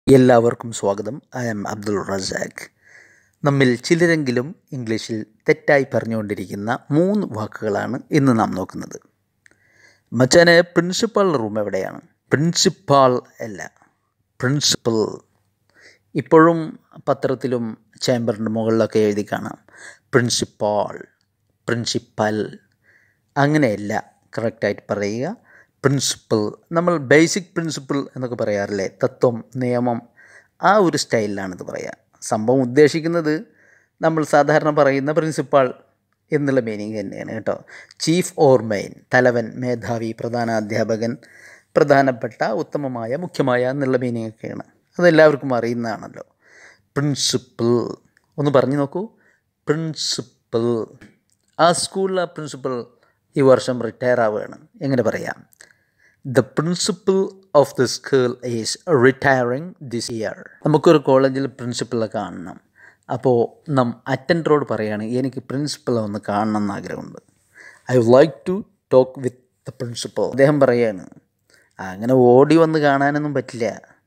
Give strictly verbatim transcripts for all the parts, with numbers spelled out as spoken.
എല്ലാവർക്കും സ്വാഗതം. I am Abdul Razak. നമ്മിൽ ചിലരെങ്കിലും ഇംഗ്ലീഷിൽ തെറ്റായി പറഞ്ഞുകൊണ്ടിരിക്കുന്ന മൂന്ന് വാക്കുകളാണ് ഇന്ന് നാം നോക്കുന്നത്. മച്ചാനെ, പ്രിൻസിപ്പൽ റൂം എവിടെയാണ്? പ്രിൻസിപ്പാൾ അല്ല, പ്രിൻസിപ്പൽ. ഇപ്പോഴും പത്രത്തിലും ചേംബറിൻ്റെ മുകളിലൊക്കെ എഴുതി കാണാം പ്രിൻസിപ്പാൾ, പ്രിൻസിപ്പൽ. അങ്ങനെയല്ല കറക്റ്റായിട്ട് പറയുക, പ്രിൻസിപ്പൽ. നമ്മൾ ബേസിക് പ്രിൻസിപ്പിൾ എന്നൊക്കെ പറയാറില്ലേ, തത്വം, നിയമം, ആ ഒരു സ്റ്റൈലിലാണിത് പറയുക. സംഭവം ഉദ്ദേശിക്കുന്നത് നമ്മൾ സാധാരണ പറയുന്ന പ്രിൻസിപ്പാൾ എന്നുള്ള മീനിങ് തന്നെയാണ് കേട്ടോ. ചീഫ് ഓർ മെയിൻ, തലവൻ, മേധാവി, പ്രധാന അധ്യാപകൻ, പ്രധാനപ്പെട്ട, ഉത്തമമായ, മുഖ്യമായ എന്നുള്ള മീനിങ് ഒക്കെയാണ്. അതെല്ലാവർക്കും അറിയുന്നതാണല്ലോ. പ്രിൻസിപ്പൽ ഒന്ന് പറഞ്ഞു നോക്കൂ, പ്രിൻസിപ്പൽ. ആ സ്കൂളിലെ പ്രിൻസിപ്പൽ ഈ വർഷം റിട്ടയർ ആവുകയാണ്. എങ്ങനെ പറയാം? The principal of the school is retiring this year. നമുക്കൊരു കോളേജിൽ പ്രിൻസിപ്പളെ കാണണം. അപ്പോൾ നാം അറ്റൻഡറോട് പറയുകയാണ്, എനിക്ക് പ്രിൻസിപ്പളെ ഒന്ന് കാണണം എന്ന് ആഗ്രഹമുണ്ട്. I would like to talk with the principal. അദ്ദേഹം പറയുകയാണ്, അങ്ങനെ ഓടി വന്ന് കാണാനൊന്നും പറ്റില്ല,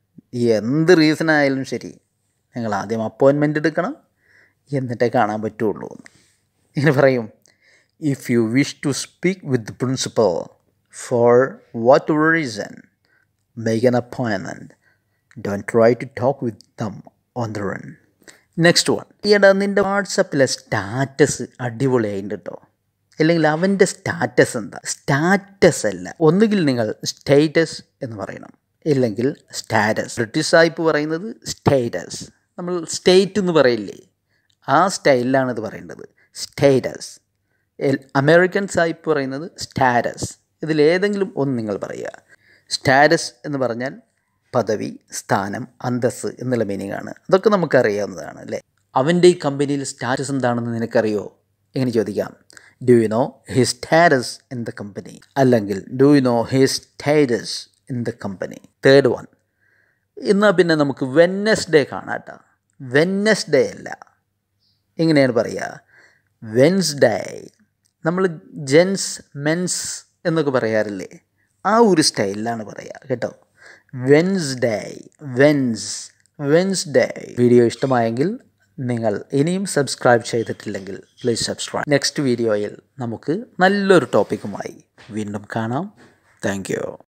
എന്ത് റീസൺ ആയാലും ശരി, നിങ്ങൾ ആദ്യം അപ്പോയിൻമെൻ്റ് എടുക്കണം, എന്നിട്ടേ കാണാൻ പറ്റുള്ളൂ. ഇങ്ങനെ പറയും, if you wish to speak with the principal for whatever reason, make an appointment. Don't try to talk with them on the run. Next one. ഈയിടെ നിൻ്റെ വാട്സപ്പിലെ സ്റ്റാറ്റസ് അടിപൊളിയായിട്ട് കേട്ടോ. അല്ലെങ്കിൽ അവൻ്റെ സ്റ്റാറ്റസ് എന്താ? സ്റ്റാറ്റസ് അല്ല, ഒന്നുകിൽ നിങ്ങൾ സ്റ്റേറ്റസ് എന്ന് പറയണം, ഇല്ലെങ്കിൽ സ്റ്റാറ്റസ്. ബ്രിട്ടീഷ് സായിപ്പ് പറയുന്നത് സ്റ്റേറ്റസ്, നമ്മൾ സ്റ്റേറ്റ് എന്ന് പറയില്ലേ, ആ സ്റ്റൈലിലാണ് ഇത് പറയേണ്ടത്, സ്റ്റേറ്റസ്. അമേരിക്കൻ സായിപ്പ് പറയുന്നത് സ്റ്റാറ്റസ്. ഇതിലേതെങ്കിലും ഒന്ന് നിങ്ങൾ പറയുക. സ്റ്റാറ്റസ് എന്ന് പറഞ്ഞാൽ പദവി, സ്ഥാനം, അന്തസ്സ് എന്നുള്ള മീനിങ് ആണ്. അതൊക്കെ നമുക്കറിയാവുന്നതാണ് അല്ലേ. അവൻ്റെ ഈ കമ്പനിയിൽ സ്റ്റാറ്റസ് എന്താണെന്ന് നിനക്കറിയോ? എങ്ങനെ ചോദിക്കാം? Do you know his status in the company, അല്ലെങ്കിൽ do you know his status in the company. Third one. എന്നാൽ പിന്നെ നമുക്ക് വെഡ്നെസ്ഡേ കാണാട്ടോ. വെഡ്നെസ്ഡേ അല്ല, എങ്ങനെയാണ് പറയുക? വെൻസ്ഡേ. നമ്മൾ ജെൻസ്, മെൻസ് എന്നൊക്കെ പറയാറില്ലേ, ആ ഒരു സ്റ്റൈലിലാണ് പറയുക കേട്ടോ. Wednesday, vents, Wednesday. വീഡിയോ ഇഷ്ടമായെങ്കിൽ നിങ്ങൾ ഇനിയും സബ്സ്ക്രൈബ് ചെയ്തിട്ടില്ലെങ്കിൽ പ്ലീസ് സബ്സ്ക്രൈബ്. നെക്സ്റ്റ് വീഡിയോയിൽ നമുക്ക് നല്ലൊരു ടോപ്പിക്കുമായി വീണ്ടും കാണാം. Thank U.